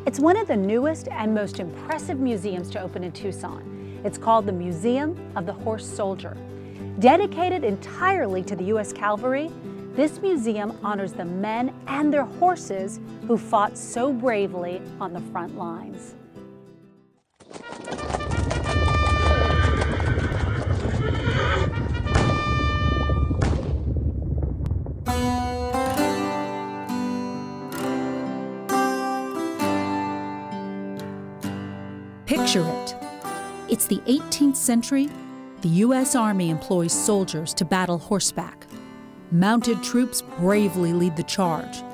It's one of the newest and most impressive museums to open in Tucson. It's called the Museum of the Horse Soldier. Dedicated entirely to the U.S. Cavalry, this museum honors the men and their horses who fought so bravely on the front lines. Picture it. It's the 18th century. The U.S. Army employs soldiers to battle horseback. Mounted troops bravely lead the charge.